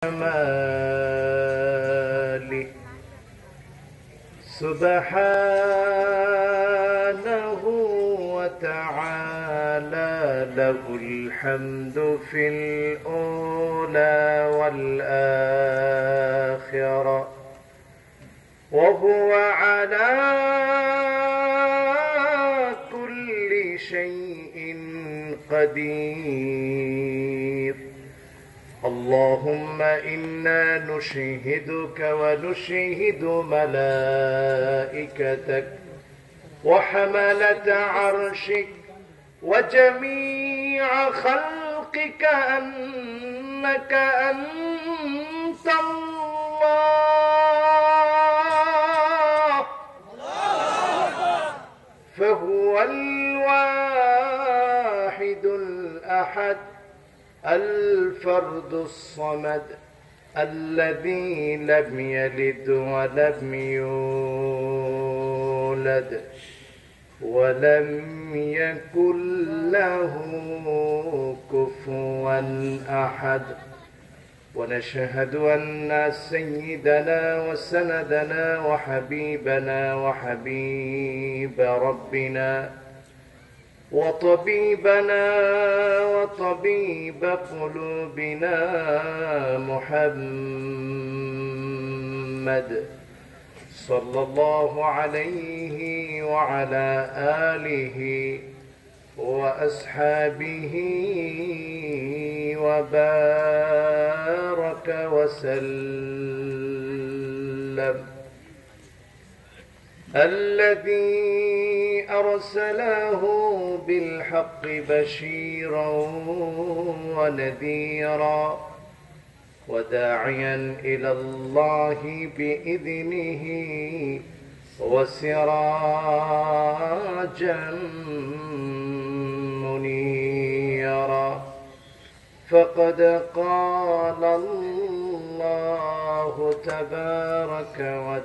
كماله سبحانه وتعالى له الحمد في الأولى والآخرة وهو على كل شيء قدير. اللهم إنا نشهدك ونشهد ملائكتك وحملة عرشك وجميع خلقك أنك أنت الله فهو الواحد الأحد الفرد الصمد الذي لم يلد ولم يولد ولم يكن له كفوا أحد. ونشهد أن سيدنا وسندنا وحبيبنا وحبيب ربنا وطبيبنا وطبيب قلوبنا محمد صلى الله عليه وعلى آله وأصحابه وبارك وسلم الذي أرسله بالحق بشيرا ونذيرا وداعيا إلى الله بإذنه وسراجا منيرا. فقد قال الله تبارك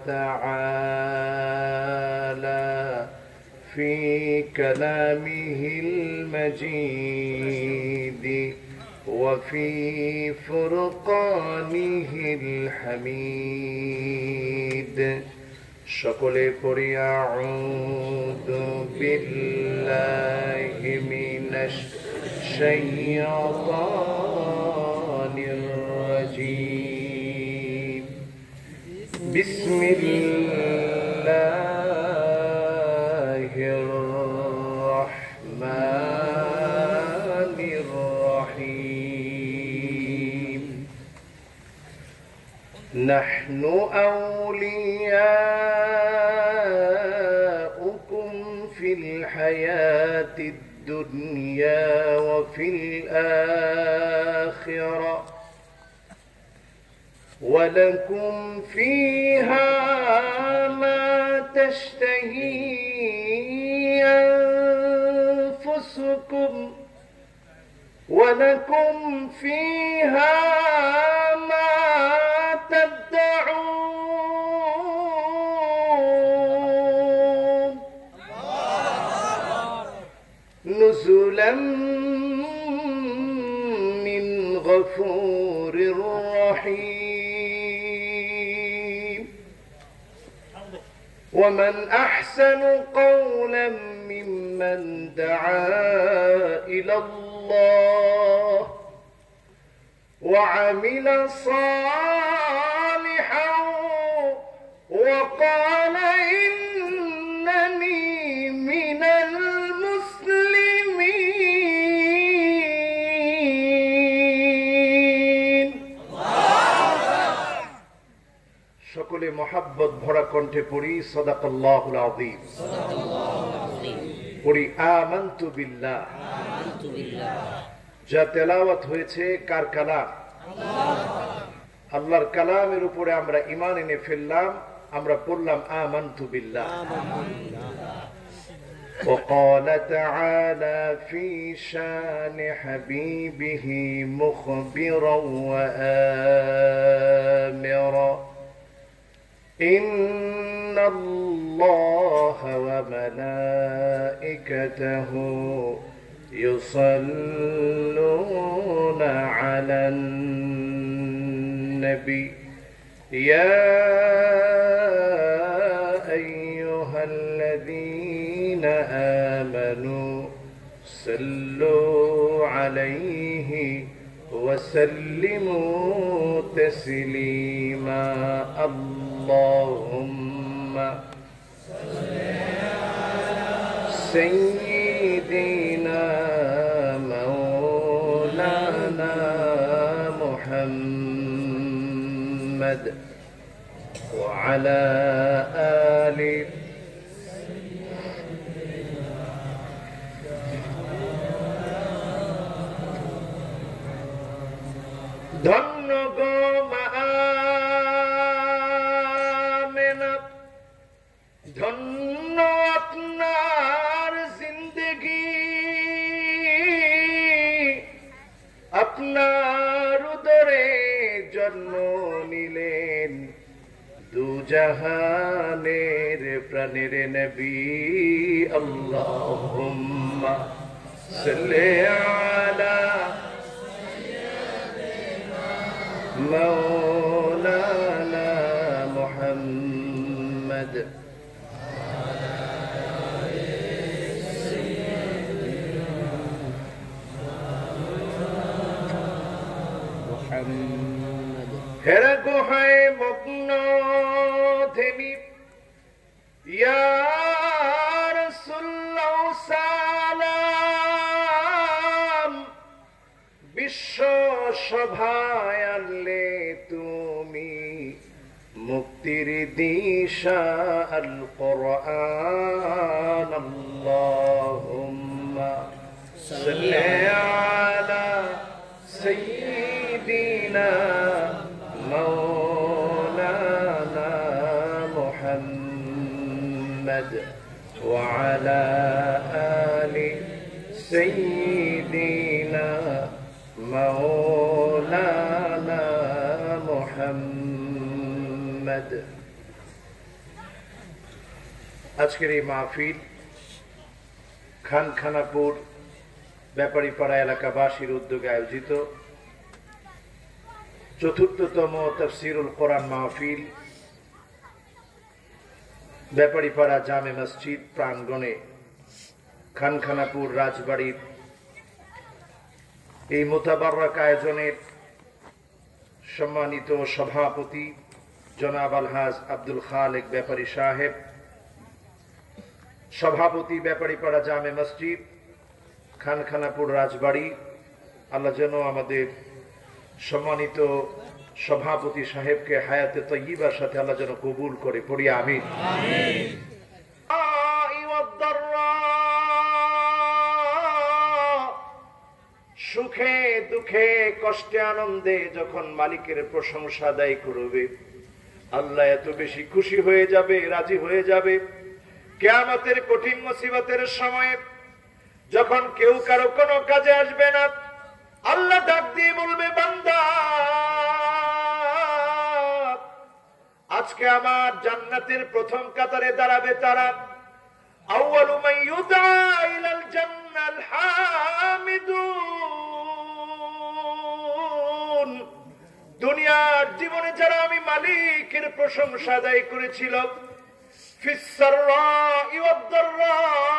وتعالى في كلامه المجيد وفي فرقانه الحميد সকলে পড়ি আউযু বিল্লাহি মিনাশ শাইতানির রাজীম বিসমিল্লাহির রাহমানির রাহিম নাহনু আউলিয়াউকুম ফিল হায়াতিদ الدنيا وفي الآخرة ولكم فيها ما تشتهي أنفسكم ولكم فيها ما تدعون نزلا من غفور رحيم. ومن أحسن قولا ممن دعا إلى الله وعمل صالحا وقال إنني من সকলে মোহাব্বত ভরা কণ্ঠে পড়ি সাদাকাল্লাহুল আযীম। পড়ি আমানতু বিল্লাহ। যা তেলাওয়াত হয়েছে কার কালাম? আল্লাহর কালামের উপরে আমরা ঈমান এনে ফেললাম, আমরা পড়লাম আমানতু বিল্লাহ। وقال تعالى في شان حبيبه مخبرا وآمرا إن الله وملائكته يصلون على النبي النبي يا أيها الذين آمنوا صلوا عليه وسلموا تسليما اللهم سيدنا مولانا محمد وعلى آله ধন্য গো মা আমেনা, ধন্য আপনার জিন্দগি, আপনার উদরে জন্ম নিলেন দুজাহানের প্রাণের নবী। আল্লাহুম্মা সাল্লি আলা مولانا محمد হেরা গুহায় মগ্ন থেমি ইয়া রাসূলুল্লাহ সালাম, বিশ্ব সভায় আনলে তুমি মুক্তির দিশা আল কোরআন। আল্লাহুম্মা সাল্লি আলা সাইয়্যিদিনা মাওলানা মুহাম্মদ ওয়া আলা আলি সাইয়্যিদিনা مولانا محمد। আজকের এই মাহফিল খানখানাপুর ব্যাপারীপাড়া এলাকাবাসীর উদ্যোগে আয়োজিত চতুর্থতম তাফসীরুল কোরআন মাহফিল ব্যাপারীপাড়া জামে মসজিদ প্রাঙ্গণে খানখানাপুর রাজবাড়ির এই মোতাবারক আয়োজনের সম্মানিত সভাপতি জনাব আলহাজ আব্দুল খালেক ব্যাপারী সাহেব, সভাপতি ব্যাপারীপাড়া জামে মসজিদ খানখানাপুর রাজবাড়ি, আল্লাহ যেন আমাদের সম্মানিত সভাপতি সাহেবকে হায়াতে তয়্যিবার সাথে আল্লাহ যেন কবুল করে, পড়ি আমিন। সুখে দুঃখে কষ্টে আনন্দে যখন মালিকের প্রশংসা আদায় করবে, আল্লাহ এত বেশি খুশি হয়ে যাবে, রাজি হয়ে যাবে। কিয়ামতের কঠিন মুসিবতের সময়ে যখন কেউ কারো কোনো কাজে আসবে না, আল্লাহ ডাক দিয়ে বলবে, বান্দা আজকে আমার জান্নাতের প্রথম কাতারে দাঁড়াবে তারা। আউয়ালু মান ইউদা ইলাল জান্নাল হামিদুন। দুনিয়ার জীবনে যারা আমি মালিকের প্রশংসা আদায় করেছিল, ফিস সাররাই ওয়াদ দাররা,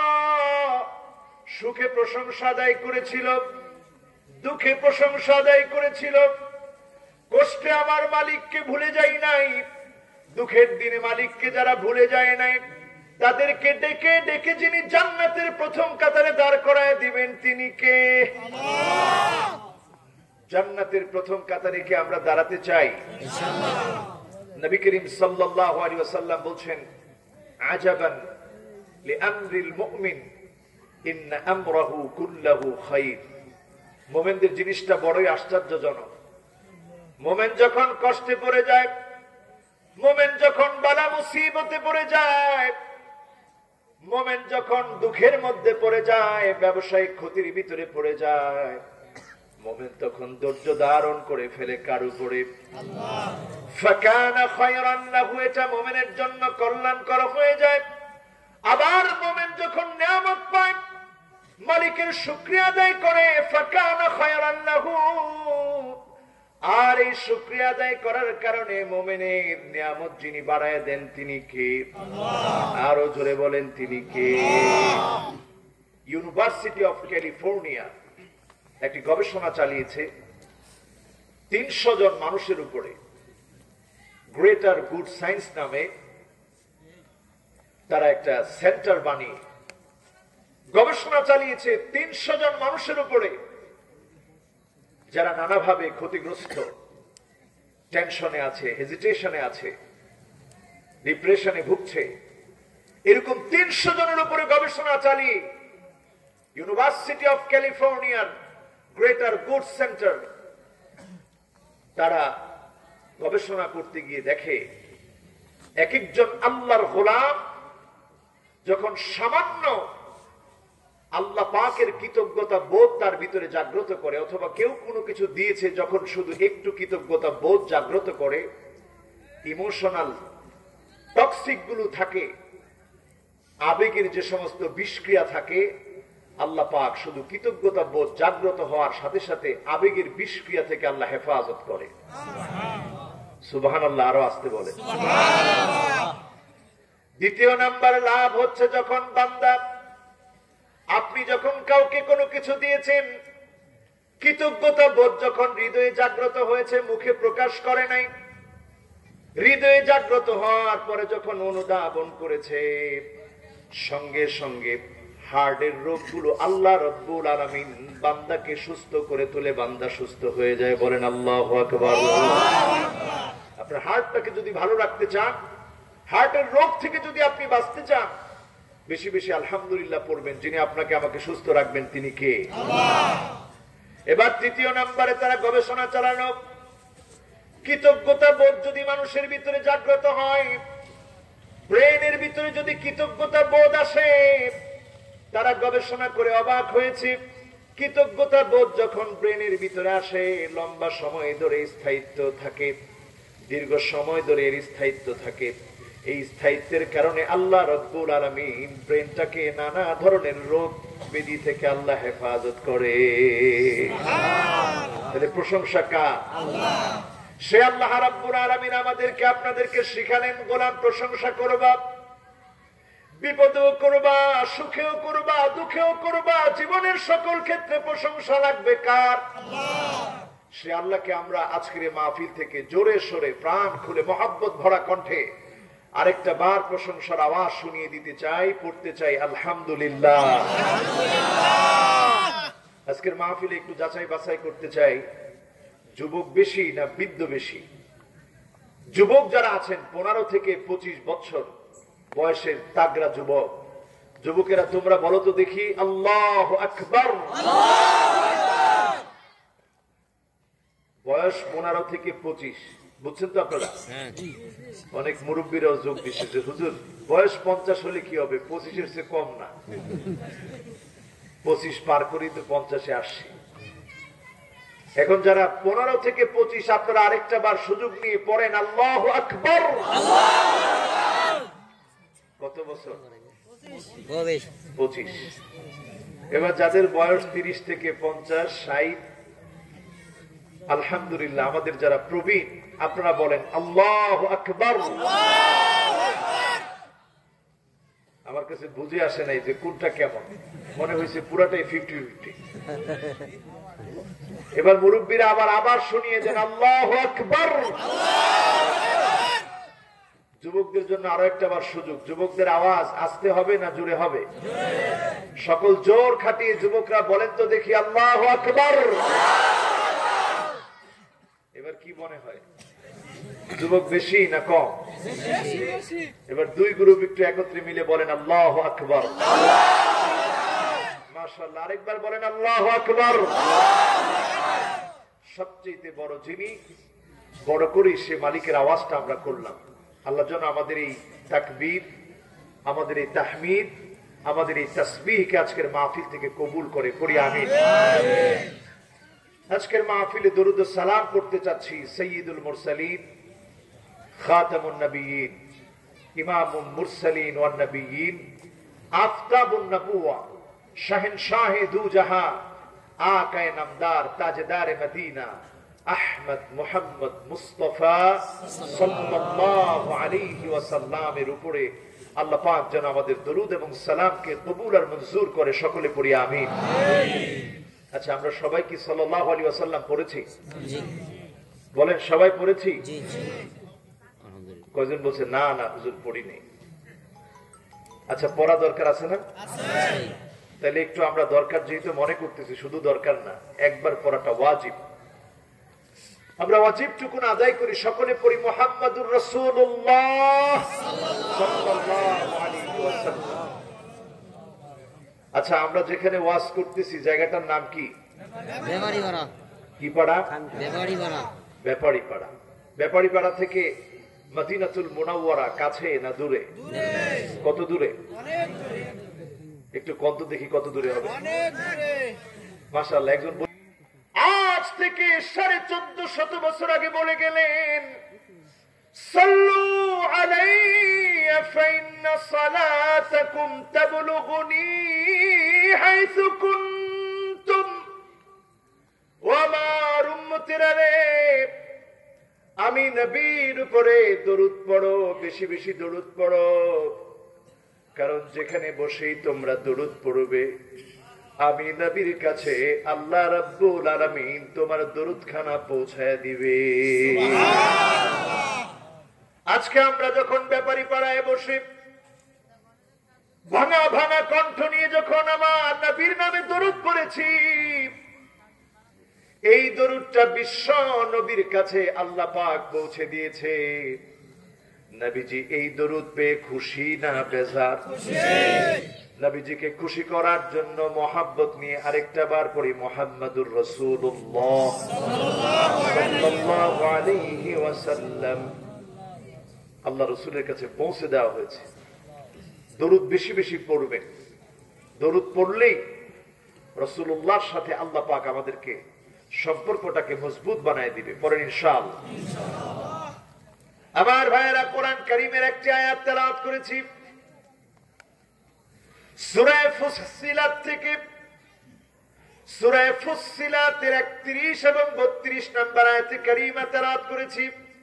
সুখে প্রশংসা আদায় করেছিল, দুঃখে প্রশংসা আদায় করেছিল, কষ্টে আমার মালিককে ভুলে যাই নাই, দুঃখের দিনে মালিককে যারা ভুলে যায় নাই, তাদেরকে ডেকে ডেকে যিনি জান্নাতের প্রথম কাতারে দাঁড় করায় দিবেন তিনি কে? জান্নাতের প্রথম কাতারে কি আমরা দাঁড়াতে চাই? নবী করিম সাল্লাল্লাহু আলাইহি ওয়াসাল্লাম বলছেন, আজাবান লিআমরিল মুমিন ইন্না আমরাহু কুল্লাহু খায়র। মুমিনদের জিনিসটা বড়ই আশ্চর্যজনক। মুমিন যখন কষ্টে পড়ে যায়, মুমিন যখন বালা মুসিবতে পড়ে যায়, মুমিন যখন দুঃখের মধ্যে পড়ে যায়, ব্যবসায়িক ক্ষতির ভিতরে পড়ে যায়, মুমিন তখন ধৈর্য ধারণ করে ফেলে কার উপরে? আল্লাহ। ফাকানা খায়রান লাহু, এটা মুমিনের জন্য কল্যাণকর হয়ে যায়। আবার মুমিন যখন নিয়ামত পায়, মালিকের শুকরিয়া আদায় করে, ফাকানা খায়রান লাহু, আর এই শুকরিয়া আদায় করার কারণে মুমিনের নিয়ামত যিনি বাড়ায় দেন তিনি কে? আরো জোরে বলেন তিনি কে? ইউনিভার্সিটি অফ ক্যালিফোর্নিয়া একটি গবেষণা চালিয়েছে 300 জন মানুষের উপরে। গ্রেটার গুড সায়েন্স নামে তারা একটা সেন্টার বানিয়ে গবেষণা চালিয়েছে 300 জন মানুষের উপরে, যারা নানাভাবে ক্ষতিগ্রস্ত, টেনশনে আছে, হেজিটেশনে আছে, ডিপ্রেশনে ভুগছে। এরকম 300 জনের উপরে গবেষণা চালিয়ে ইউনিভার্সিটি অফ ক্যালিফোর্নিয়ার গ্রেটার গুড সেন্টার তারা গবেষণা করতে গিয়ে দেখে এক একজন আল্লাহর গোলাম যখন সামান্য আল্লাহ পাকের কৃতজ্ঞতা বোধ তার ভিতরে জাগ্রত করে, অথবা কেউ কোনো কিছু দিয়েছে যখন শুধু একটু কৃতজ্ঞতা বোধ জাগ্রত করে, ইমোশনাল টক্সিক গুলো থাকে, আবেগের যে সমস্ত বিষক্রিয়া থাকে, আল্লাহ পাক শুধু কৃতজ্ঞতা বোধ জাগ্রত হওয়ার সাথে সাথে আবেগের বিষক্রিয়া থেকে আল্লাহ হেফাজত করে। সুবহানাল্লাহ, আরো আসতে বলে। দ্বিতীয় নাম্বার লাভ হচ্ছে যখন বান্দা, আপনি যখন কাউকে কোনো কিছু দিয়েছেন, কৃতজ্ঞতা বোধ যখন হৃদয়ে জাগ্রত হয়েছে, মুখে প্রকাশ করে নাই, হৃদয়ে জাগ্রত হওয়ার পরে যখন অনুধাবন করেছে, সঙ্গে সঙ্গে হার্টের রোগগুলো আল্লাহ রব্বুল আলামিন বান্দাকে সুস্থ করে তোলে, বান্দা সুস্থ হয়ে যায়। বলেন আল্লাহু আকবার। আপনার হার্টটাকে যদি ভালো রাখতে চান, হার্টের রোগ থেকে যদি আপনি বাঁচতে চান, বেশি বেশি আলহামদুলিল্লাহ পড়বেন। যিনি আপনাকে আমাকে সুস্থ রাখবেন তিনি কে? এবার তৃতীয় নাম্বারে তারা গবেষণা চালানো, কৃতজ্ঞতা বোধ যদি মানুষের ভিতরে জাগ্রত হয়, ব্রেনের ভিতরে যদি কৃতজ্ঞতা বোধ আসে, তারা গবেষণা করে অবাক হয়েছে, কৃতজ্ঞতা বোধ যখন ব্রেনের ভিতরে আসে, লম্বা সময় ধরে স্থায়িত্ব থাকে, দীর্ঘ সময় ধরে এর স্থায়িত্ব থাকে। এই স্থায়িত্বের কারণে আল্লাহ রব্বুল আলামিন ব্রেনটাকে নানা ধরনের রোগ ব্যাধি থেকে আল্লাহ হেফাজত করে। তাহলে প্রশংসা কার? সে আল্লাহ রব্বুল আলামিন আমাদেরকে আপনাদেরকে শিখালেন, গোলাম প্রশংসা করবা, বিপদেও করবা, সুখেও করবা, দুঃখেও করবা, জীবনের সকল ক্ষেত্রে প্রশংসা লাগবে কার? সে আল্লাহকে আমরা আজকের মাহফিল থেকে জোরে সোরে প্রাণ খুলে মহব্বত ভরা কণ্ঠে আরেকটা বার প্রশংসার আওয়াজ শুনিয়ে দিতে চাই, পড়তে চাই আলহামদুলিল্লাহ। আজকের মাহফিলে একটু যাচাই বাছাই করতে চাই, যুবক বেশি না বৃদ্ধ বেশি? যুবক যারা আছেন 15 থেকে 25 বছর বয়সের তাগড়া যুবক, যুবকেরা তোমরা বলো তো দেখি আল্লাহু আকবার। বয়স 15 থেকে 25, বুঝছেন তো আপনারা? অনেক মুরব্বীরাও যোগ দিচ্ছে যে হুজুর বয়স 50 হলে কি হবে, 25-এর চেয়ে কম না, 25 পার করি তো 50-এ আসছি। এখন যারা 15 থেকে 25, আপনারা আরেকটা বার সুযোগ নিয়ে পড়েন আল্লাহু আকবার। কত বছর? 25। এবার যাদের বয়স 30 থেকে 50, 60, আলহামদুলিল্লাহ আমাদের যারা প্রবীণ, আপনারা বলেন আল্লাহু আকবার। আমার কাছে বুঝে আসে নাই যে কোনটা কেমন, মনে হয়েছে পুরাটাই 50-50। এবার মুরব্বীরা আবার শুনিয়ে দেন আল্লাহু আকবার। যুবকদের জন্য আরো একটা বার সুযোগ, যুবকদের আওয়াজ আসতে হবে না জোরে হবে? সকল জোর খাটিয়ে যুবকরা বলেন তো দেখি আল্লাহু আকবার। এবার কি মনে হয়, যুবক বেশি না কম? এবার দুই গ্রুপ একটু একত্রে মিলে বলেন আল্লাহু আকবার। মাশাআল্লাহ, আরেকবার বলেন আল্লাহু আকবার। সবচেয়ে বড় যিনি, বড় করে সে মালিকের আওয়াজটা আমরা করলাম। আল্লাহ যেন আমাদের এই তাকবীর, আমাদের এই তাহমিদ, আমাদের এই তাসবিহকে আজকের মাহফিল থেকে কবুল করে, করি আমিন। আজকের মাহফিলে দরুদ ও সালাম করতে চাচ্ছি সাইয়্যিদুল মুরসালিন, খাতামুন নবিয়্যিন, ইমামুল মুরসালিন ওয়ান নবিয়্যিন, আফতাবুন নবুওয়া, শাহেনশাহে দু জাহান, আকায়ে নামদার, তাজদারে মদিনা, আহমদ মুহাম্মদ মুস্তাফা সাল্লাল্লাহু আলাইহি ওয়াসাল্লামের উপরে আল্লাহ পাক যেন আমাদের দরুদ এবং সালামকে কবুল আর মঞ্জুর করে, সকলে পড়ি আমিন। আচ্ছা, আমরা সবাই কি সাল্লাল্লাহু আলাইহি ওয়াসাল্লাম পড়েছি? বলেন, সবাই পড়েছি? কয়জন বলছে না না হুজুর পড়িনি? আচ্ছা, পড়া দরকার আছে না? তাহলে একটু আমরা দরকার যেহেতু মনে করতেছি, শুধু দরকার না, একবার পড়াটা ওয়াজিব। আমরা ওয়াজিবটুকুন আদায় করি, সকলে পড়ি মুহাম্মাদুর রাসূলুল্লাহ সাল্লাল্লাহু আলাইহি ওয়াসাল্লাম। আচ্ছা, আমরা যেখানে ওয়াজ করতেছি জায়গাটার নাম কি? ব্যাপারীপাড়া। কি পাড়া? ব্যাপারীপাড়া। ব্যাপারীপাড়া। ব্যাপারীপাড়া থেকে মদিনাতুল মুনাওয়ারা কাছে না দূরে? কত দূরে? একটু কত দেখি কত দূরে হবে? মাশাআল্লাহ। একজন আজ থেকে 1450 বছর আগে বলে গেলেন, সাল্লু আলাইয়া ফাইন্না সালাতাকুম তাবলুগুনি হাইসু কুনতুম। ও আমার উম্মতেরা রে, আমি নবীর উপরে দরুদ পড়ো, বেশি বেশি দরুদ পড়ো, কারণ যেখানে বসেই তোমরা দরুদ পড়বে আমি নবীর কাছে আল্লাহ রাব্বুল আলামিন তোমার দরুদখানা পৌঁছায় দিবে। আজকে আমরা যখন ব্যাপারী পাড়ায় বসে ভাঙা ভাঙা কণ্ঠ নিয়ে যখন আমার নবীর নামে দরুদ পড়েছি, এই দরুদটা বিশ্ব নবীর কাছে আল্লাহ পাক পৌঁছে দিয়েছে। নবীজি এই দরুদ পেয়ে খুশি না বেজার? নবীজিকে খুশি করার জন্য মহাব্বত নিয়ে আরেকটা বার পড়ি মুহাম্মাদুর রাসূলুল্লাহ সাল্লাল্লাহু আলাইহি ওয়াসাল্লাম। আল্লাহ রাসূলের কাছে পৌঁছে দেওয়া হয়েছে। দরুদ বেশি বেশি পড়বেন। দরুদ পড়লেই রাসূলুল্লাহর সাথে আল্লাহ পাক আমাদেরকে সম্পর্কটাকে মজবুত বানায় দিবে। পড়েন ইনশাআল্লাহ। আমার ভাইয়েরা, কোরআন কারীমের একটি আয়াত তেলাওয়াত করেছি সূরা ফুসসিলাত থেকে। সূরা ফুসসিলাতের 31 এবং 32 নম্বর আয়াতে কারীমা তেলাওয়াত করেছি।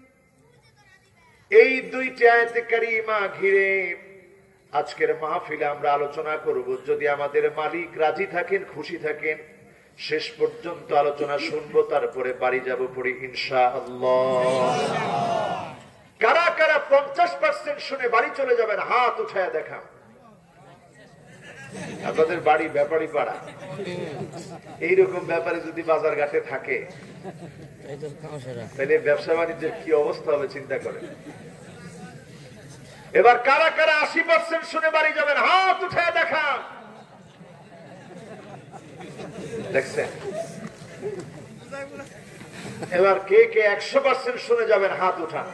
এই দুইটি আয়াতে কারীমা ঘিরে আজকের মাহফিলে আমরা আলোচনা করব। যদি আমাদের মালিক রাজি থাকেন, খুশি থাকেন, শেষ পর্যন্ত আলোচনা শুনবো, তারপরে বাড়ি যাব পড়ি ইনশাআল্লাহ। কারা কারা 50% শুনে বাড়ি চলে যাবেন হাত উঠায় দেখা। আপনাদের বাড়ি ব্যাপারী পাড়া, এইরকম ব্যাপারে যদি বাজার ঘাটে থাকে তাহলে ব্যবসা বাণিজ্যের কি অবস্থা হবে চিন্তা করেন। এবার কারা কারা 80% শুনে বাড়ি যাবেন হাত উঠায় দেখা। দেখছেন? এবার কে কে 100% শুনে যাবেন হাত উঠান।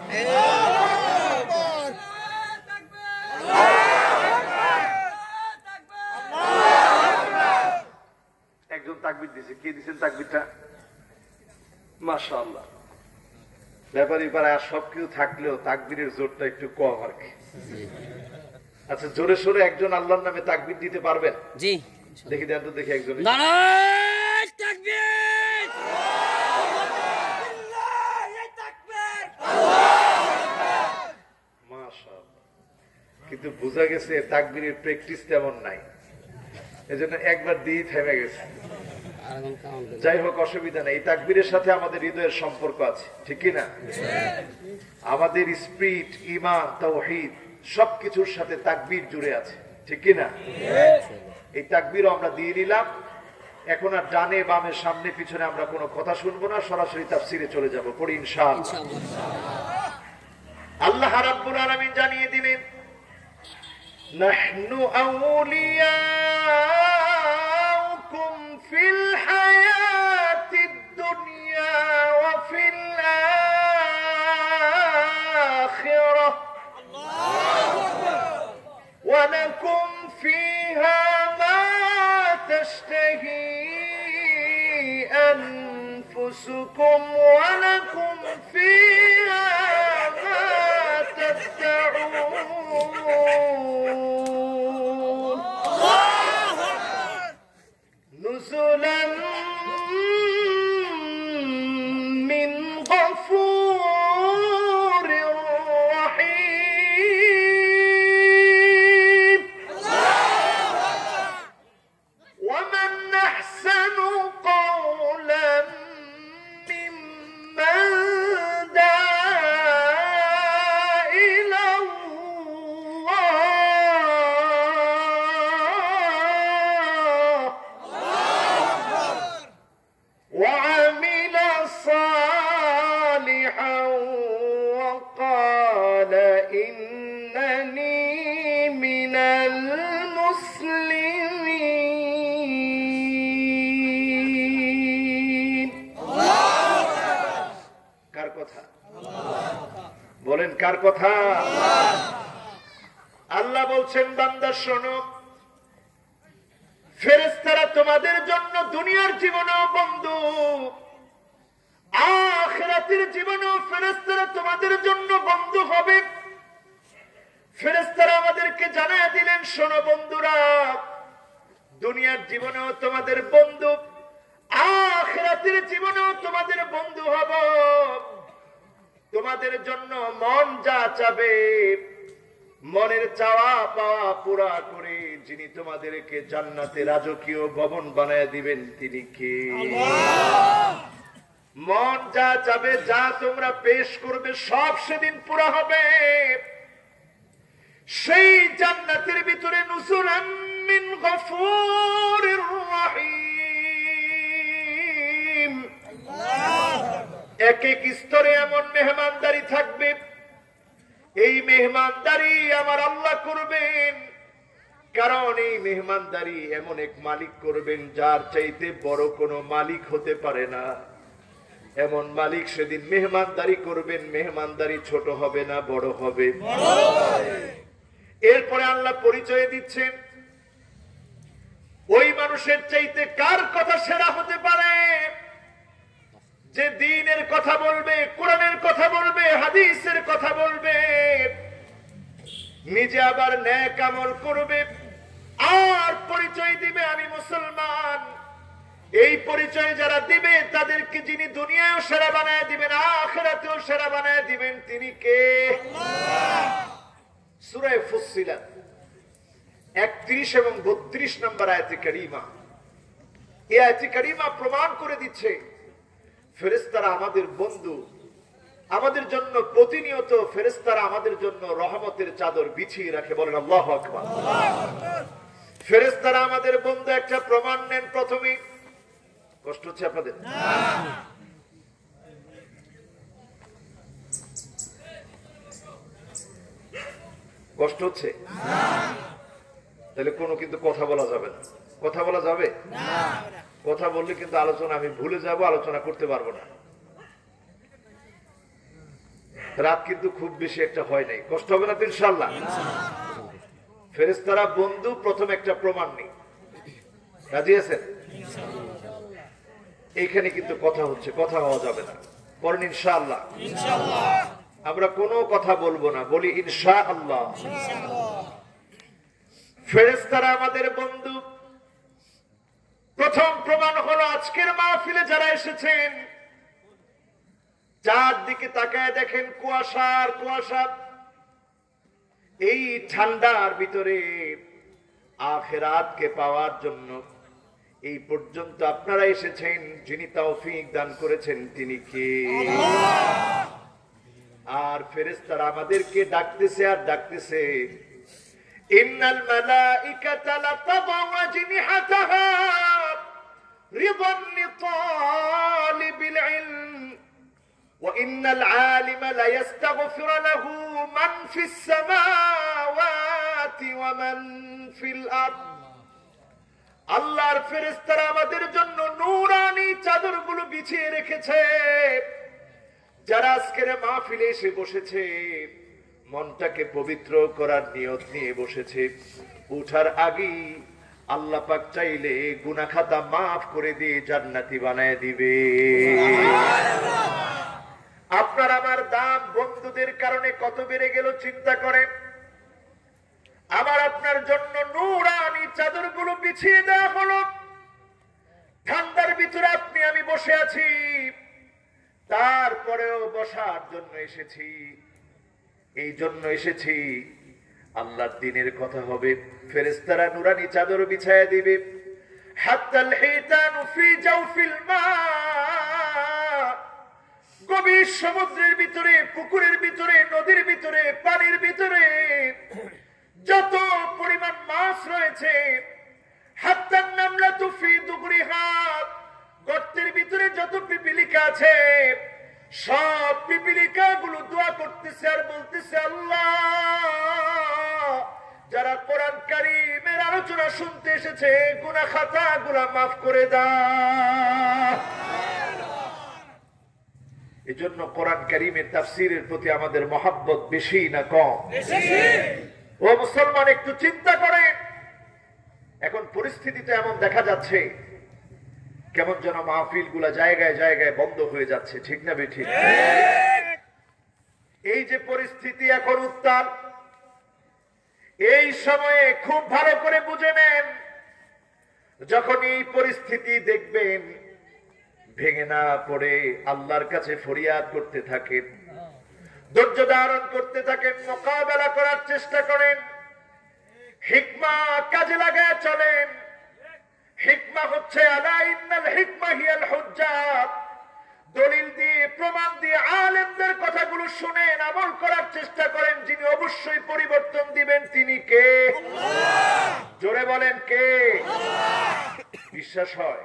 একজন তাকবীর দিছে। কে দিছেন তাকবীরটা? মাশাআল্লাহ। ব্যাপারী পাড়ায় সবকিছু থাকলেও তাকবীরের জোরটা একটু কম আর কি। আচ্ছা, জোরে সোরে একজন আল্লাহর নামে তাকবীর দিতে পারবেন? জি। দেখি দেন তো, দেখি একজন। নারায়ে তাকবীর, আল্লাহু তাকবীর, মাশাআল্লাহ। কিন্তু বোঝা গেছে তাকবীরের প্র্যাকটিস তেমন নাই, এজন্য একবার দিয়ে থেমে গেছে। যাই হোক, অসুবিধা নেই। এই তাকবীরের সাথে আমাদের হৃদয়ের সম্পর্ক আছে, ঠিক কি না? আমাদের স্পিরিট, ঈমান, তাওহীদ সবকিছুর সাথে তাকবীর জুড়ে আছে, ঠিক কি না? এই তাকবীরও আমরা দিয়ে নিলাম। এখন আর ডানে বামে সামনে পিছনে আমরা কোনো কথা শুনবো না, সরাসরি তাফসীরে চলে যাব। পড়ি ইনশাআল্লাহ। আল্লাহ রাব্বুল আলামিন জানিয়ে দিলেন, নাহনু আউলিয়াউকুম ফিল হায়াতিদ দুনিয়া ওয়া ফিল আখিরাহ ওয়া লাকুম ফিহা মা তাশতাহি আনফুসুকুম ওয়া লাকুম ফিহা মা তাদউন নুজুলান মিন বলেন কার কথা? আল্লাহ বলছেন বান্দা শোনো, ফেরেশতারা তোমাদের জন্য দুনিয়ার জীবনেও বন্ধু, আখিরাতের জীবনেও ফেরেশতারা তোমাদের জন্য বন্ধু হবে। ফেরেশতারা আমাদেরকে জানায় দিলেন, শোনো বন্ধুরা, দুনিয়ার জীবনেও তোমাদের বন্ধু, আখিরাতের জীবনেও তোমাদের বন্ধু হব। তোমাদের জন্য মন যা চাবে, মনের চাওয়া পাওয়া পুরা করে যিনি তোমাদেরকে জান্নাতে রাজকীয় ভবন বানায় দিবেন তিনি কে? মন যা চাবে, যা তোমরা পেশ করবে সব সেদিন পুরা হবে। সেই জান্নাতের ভিতরে নুজুলাম মিন গফুরির রহিম, এক এক স্তরে এমন মেহমানদারি থাকবে। এই মেহমানদারি আমার আল্লাহ করবেন, কারণ এই মেহমানদারি এমন এক মালিক করবেন যার চাইতে বড় কোনো মালিক হতে পারে না। এমন মালিক সেদিন মেহমানদারি করবেন, মেহমানদারি ছোট হবে না, বড় হবে। এরপরে আল্লাহ পরিচয় দিচ্ছেন, ওই মানুষের চাইতে কার কথা সেরা হতে পারে? যে দ্বীনের কথা বলবে, কোরআনের কথা বলবে, হাদিসের কথা বলবে, নিজে আবার নেক আমল করবে, আর পরিচয় দিবে আমি মুসলমান। এই পরিচয় যারা দিবে তাদেরকে যিনি দুনিয়ায়ও সেরা বানায় দিবেন, আখিরাতেও সেরা বানায় দিবেন তিনি কে? সূরা ফুসসিলাত 31 এবং 32 নম্বর আয়াতে কারিমা। এই আয়াতে কারিমা প্রমাণ করে দিচ্ছে ফেরেশতারা আমাদের বন্ধু, আমাদের জন্য প্রতিনিয়ত ফেরেশতারা আমাদের জন্য রহমতের চাদর বিছিয়ে রাখে। বলেন আল্লাহু আকবার। ফেরেশতারা আমাদের বন্ধু একটা প্রমাণ নেন। প্রথমে কষ্ট হচ্ছে আপনাদের? কষ্ট হচ্ছে? তাহলে কোনো কিন্তু কথা বলা যাবে না। কথা বলা যাবে না? কথা বললে কিন্তু আলোচনা আমি ভুলে যাব, আলোচনা করতে পারবো না। রাত কিন্তু খুব বেশি একটা হয় নাই, কষ্ট হবে না তো ইনশাআল্লাহ? ফেরেশতারা বন্ধু, প্রথম একটা প্রমাণ নেই। রাজি আছেন? এইখানে কিন্তু কথা হচ্ছে, কথা হওয়া যাবে না। পড়েন ইনশাআল্লাহ। আমরা কোনো কথা বলবো না, বলি ইনশাআল্লাহ। ফেরেশতারা আমাদের বন্ধু। প্রথম প্রমাণ হলো আজকের মাহফিলে যারা এসেছেন, চারদিকে তাকায় দেখেন কুয়াশা আর কুয়াশা। এই ঠান্ডার ভিতরে আখিরাতকে পাওয়ার জন্য এই পর্যন্ত আপনারা এসেছেন, যিনি তৌফিক দান করেছেন তিনি কে? আর ফেরেশতারা আমাদেরকে ডাকতেছে আর ডাকতেছে, ইন্নাল মালাইকাতা লাতাদাউ আজনিহাতাহা রিদান লিতালিবিল ইলম ওয়া ইন্নাল আলিমা লায়াস্তাগফিরু লাহু মান ফিস সামাওয়াতি ওয়া মান ফিল আরদ। আল্লাহর ফেরেশতারা আমাদের জন্য নূরানি চাদরগুলো বিছিয়ে রেখেছে। যারা আজকের মাহফিলে এসে বসেছে, মনটাকে পবিত্র করার নিয়ত নিয়ে বসেছে, উঠার আগেই আল্লাহ পাক চাইলে গুনাহ খাতা মাফ করে দিয়ে জান্নাতি বানায় দিবে। আপনার আমার দাম বন্ধুদের কারণে কত বেড়ে গেল চিন্তা করেন। আমার আপনার জন্য নূরানি চাদরগুলো বিছিয়ে দেওয়া হলো। ঠান্ডার ভিতরে আপনি আমি বসে আছি, তারপরেও বসার জন্য এসেছি। এই জন্য এসেছি আল্লাহর দ্বীনের কথা হবে। ফেরেশতারা নূরানি চাদর বিছায়া দিবে। হাত্তাল হিতানু ফি জাওফিল মা, গভীর সমুদ্রের ভিতরে, পুকুরের ভিতরে, নদীর ভিতরে, পানির ভিতরে যত পরিমাণ মাছ রয়েছে, হাত্তান নামলাতু ফি দুগরিহা, গর্তের ভিতরে যত পিপিলিকা আছে, সব পিপিলিকা গুলো দোয়া করতেছে আর বলতেছে, আল্লাহ যারা কোরআন কারীমের আলোচনা শুনতে এসেছে, গুনাহ খাতা গুলা মাফ করে দাও। এজন্য কোরআন কারীমের তাফসীরের প্রতি আমাদের মহব্বত বেশি না কম? ও মুসলমান, একটু চিন্তা করেন। এখন পরিস্থিতিটা এমন দেখা যাচ্ছে, কেমন যেন মাহফিল গুলা জায়গায় জায়গায় বন্ধ হয়ে যাচ্ছে, ঠিক না বেঠিক? এই যে পরিস্থিতি এখন উত্তাল, এই সময়ে খুব ভালো করে বুঝে নেন, যখন এই পরিস্থিতি দেখবেন ভেঙে না পড়ে আল্লাহর কাছে ফরিয়াদ করতে থাকেন, ধৈর্য ধারণ করতে থাকেন, মোকাবেলা করার চেষ্টা করেন, হিকমা কাজে লাগায় চলেন। হিকমা হচ্ছে আলা ইন্নাল হিকমা হিয়াল হুজ্জাত, দলিল দিয়ে প্রমাণ দিয়ে আলেমদের কথাগুলো শুনেন, আমল করার চেষ্টা করেন। যিনি অবশ্যই পরিবর্তন দিবেন তিনি কে? আল্লাহ। জোরে বলেন কে? আল্লাহ। বিশ্বাস হয়?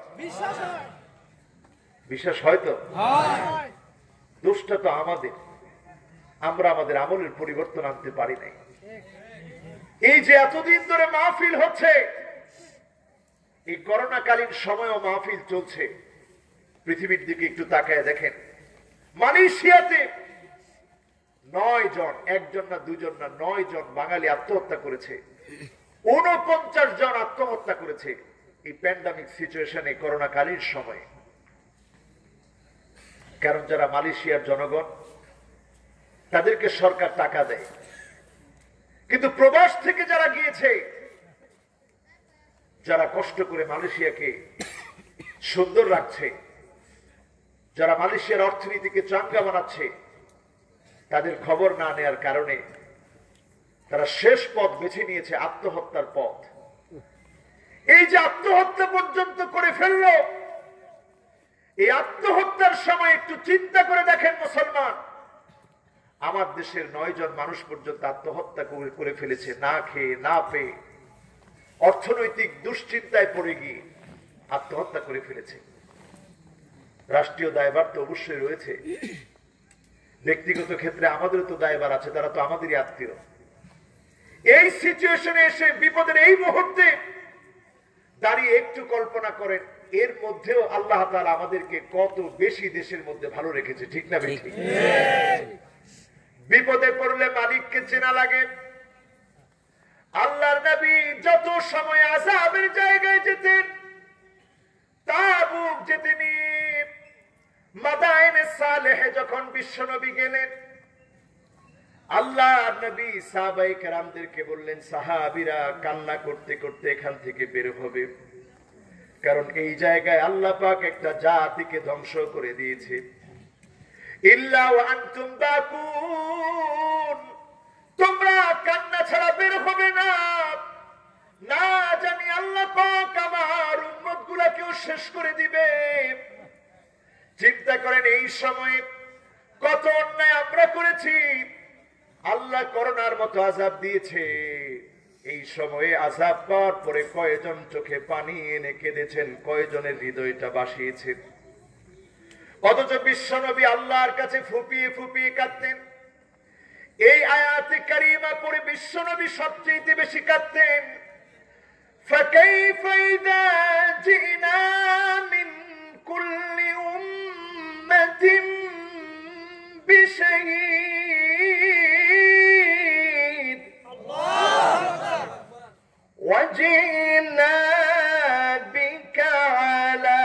বিশ্বাস হয় তো? দোষটা তো আমাদের, আমরা আমাদের আমলের পরিবর্তন আনতে পারি নাই। এই যে এতদিন ধরে মাহফিল হচ্ছে, এই করোনাকালীন সময়ও মাহফিল চলছে। পৃথিবীর দিকে একটু তাকায় দেখেন, মালয়েশিয়াতে 9 জন, একজন না দুজন না 9 জন বাঙালি আত্মহত্যা করেছে, 49 জন আত্মহত্যা করেছে এই প্যান্ডামিক সিচুয়েশনে, করোনাকালীন সময়ে। কারণ যারা মালয়েশিয়ার জনগণ, তাদেরকে সরকার টাকা দেয়, কিন্তু প্রবাস থেকে যারা গিয়েছে, যারা কষ্ট করে মালয়েশিয়াকে সুন্দর রাখছে, যারা মালয়েশিয়ার অর্থনীতিকে চাঙ্গা বানাচ্ছে, তাদের খবর না নেয়ার কারণে তারা শেষ পথ বেছে নিয়েছে আত্মহত্যার পথ। এই যে আত্মহত্যা পর্যন্ত করে ফেলল, এই আত্মহত্যার সময় একটু চিন্তা করে দেখেন মুসলমান, আমার দেশের 9 জন মানুষ পর্যন্ত আত্মহত্যা করে ফেলেছে, না খেয়ে না পেয়ে, অর্থনৈতিক দুশ্চিন্তায় পড়ে গিয়ে আত্মহত্যা করে ফেলেছে। রাষ্ট্রীয় দায়ভার তো অবশ্যই রয়েছে, ব্যক্তিগত ক্ষেত্রে আমাদেরও তো দায়ভার আছে, তারা তো আমাদেরই আত্মীয়। এই সিচুয়েশনে এসে, বিপদের এই মুহূর্তে দাঁড়িয়ে একটু কল্পনা করেন, এর মধ্যেও আল্লাহ তাআলা আমাদেরকে কত বেশি দেশের মধ্যে ভালো রেখেছে, ঠিক না বেঠিক? বিপদে পড়লে মালিককে চেনা লাগে। আল্লাহর নবী যত সময় আযাবের জায়গায় যেতেন, তাবুক যেতেন, মাদায়েনে সালেহে যখন বিশ্বনবী গেলেন, আল্লাহর নবী সাহাবায়ে কেরামদেরকে বললেন, সাহাবীরা কান্না করতে করতে এখান থেকে বের হবে, কারণ এই জায়গায় আল্লাহ পাক একটা জাতিকে ধ্বংস করে দিয়েছে। ইল্লা ওয়া আনতুম বাকুন, তোমরা কান্না ছাড়া বের হবে না, না জানি আল্লাহ পাক আমার উম্মতগুলোকেও শেষ করে দিবে। চিন্তা করেন, এই সময়ে কত অন্যায় আমরা করেছি, আল্লাহ করোনার মতো আযাব দিয়েছে। এই সময়ে আযাব পাওয়ার পরে কয়জন চোখে পানি এনে কেঁদেছেন, কয়জনের হৃদয়টা বাসিয়েছেন। অথচ বিশ্বনবী আল্লাহর কাছে ফুপিয়ে ফুপিয়ে কাঁদতেন। এই আয়াতে কারিমা পড়ে বিশ্বনবী সবচেয়ে বেশি কাঁদতেন। ফাকাইফা ইযা জিনা মিন কুল্লি উম্মাতিন বিশাহীদ, আল্লাহু আকবার, ওয়া জিনা বিকা আলা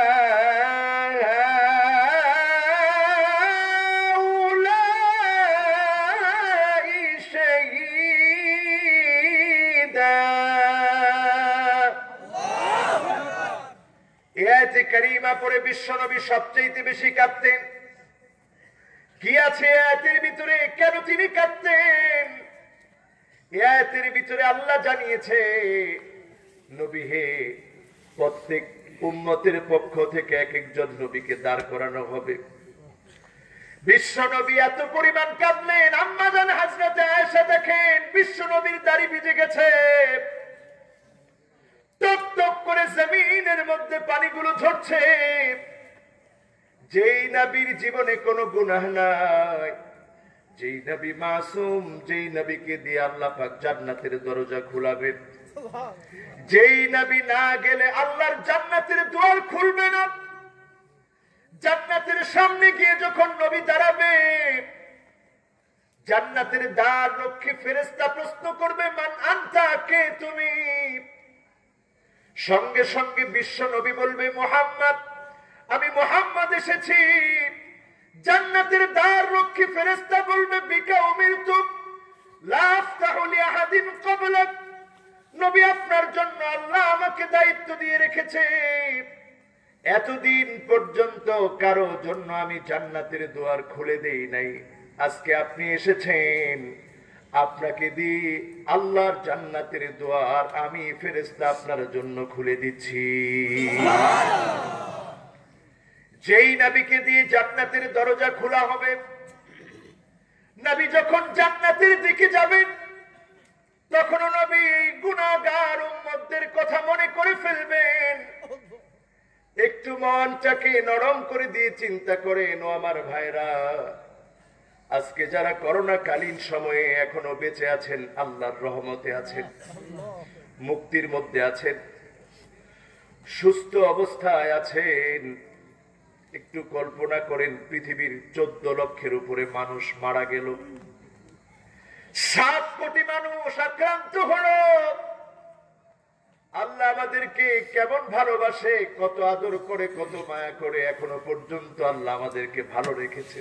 কারিমা পড়ে বিশ্বনবী সবচেয়ে বেশি কাঁদতেন। কি আছে আয়াতের ভিতরে, কেন তিনি কাঁদতেন? আয়াতের ভিতরে আল্লাহ জানিয়েছে, নবী হে, প্রত্যেক উম্মতের পক্ষ থেকে এক একজন নবীকে দাঁড় করানো হবে। বিশ্বনবী এত পরিমাণ কাঁদলেন, আম্মা জান হযরতে আয়েশা দেখেন বিশ্বনবীর দাড়ি ভিজে গেছে, টপ টপ করে জমিনের মধ্যে পানিগুলো ঝরছে। যেই নবীর জীবনে কোনো গুনাহ নাই, যেই নবী মাসুম, যেই নবীকে দিয়ে আল্লাহ পাক জান্নাতের দরজা খোলাবেন, যেই নবী না গেলে আল্লাহর জান্নাতের দুয়ার খুলবে না, জান্নাতের সামনে গিয়ে যখন নবী দাঁড়াবে, জান্নাতের দ্বার রক্ষী ফেরেশতা প্রশ্ন করবে, মান আনতা, কে তুমি? সঙ্গে সঙ্গে বিশ্ব নবী বলবে, মুহাম্মদ, আমি মুহাম্মদ এসেছি। জান্নাতের দ্বার রক্ষী ফেরেশতা বলবে, বিকা উমিরতু লা আফতাহু লিআহাদিন ক্বাবলাক, নবী আপনার জন্য আল্লাহ আমাকে দায়িত্ব দিয়ে রেখেছে, এতদিন পর্যন্ত কারো জন্য আমি জান্নাতের দুয়ার খুলে দেই নাই। আজকে আপনি এসেছেন, আপনাকে দিয়ে আল্লাহর জান্নাতের দুয়ার আমি ফেরেশতা আপনার জন্য খুলে দিচ্ছি। যেই নবীকে দিয়ে জান্নাতের দরজা খোলা হবে, নবী যখন জান্নাতের দিকে যাবেন, তখন নবী গুনাহগার উম্মতদের কথা মনে করে ফেলবেন। একটু মনটাকে নরম করে দিয়ে চিন্তা করেন, ও আমার ভাইরা, আজকে যারা করোনা কালীন সময়ে এখনো বেঁচে আছেন, আল্লাহর রহমতে আছেন, মুক্তির মধ্যে আছেন, সুস্থ অবস্থায় আছেন, একটু কল্পনা করেন পৃথিবীর 14 লক্ষের উপরে মানুষ মারা গেল, 7 কোটি মানুষ আক্রান্ত হলো। আল্লাহ আমাদেরকে কেমন ভালোবাসে, কত আদর করে, কত মায়া করে, এখনো পর্যন্ত আল্লাহ আমাদেরকে ভালো রেখেছে।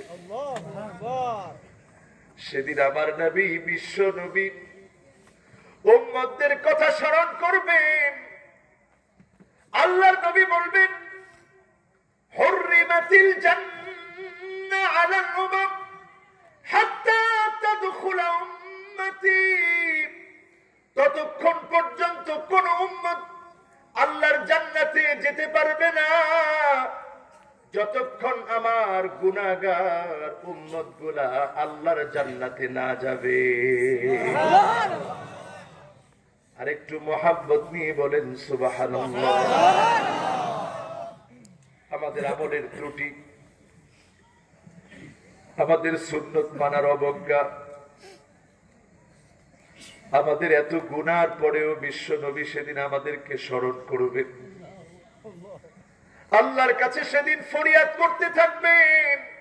সেদিন আমার নবী, বিশ্ব নবী উম্মতদের কথা স্মরণ করবেন। আল্লাহর নবী বলবেন, হুররিমাতিল জান্নাহ আলাল উমাম হাত্তা তাদখুলা উম্মতি, ততক্ষণ পর্যন্ত কোন উম্মত আল্লাহর জান্নাতে যেতে পারবে না, যতক্ষণ আমার গুনাহগার উম্মতগুলা আল্লাহর জান্নাতে না যাবে। আর একটু মোহাব্বত নিয়ে বলেন সুবহানাল্লাহ। আমাদের আমলের ত্রুটি, আমাদের সুন্নত মানার অবজ্ঞা, আমাদের এত গুনার পরেও বিশ্ব নবী সেদিন আমাদেরকে স্মরণ করবেন, আল্লাহর কাছে সেদিন ফরিয়াদ করতে থাকবেন,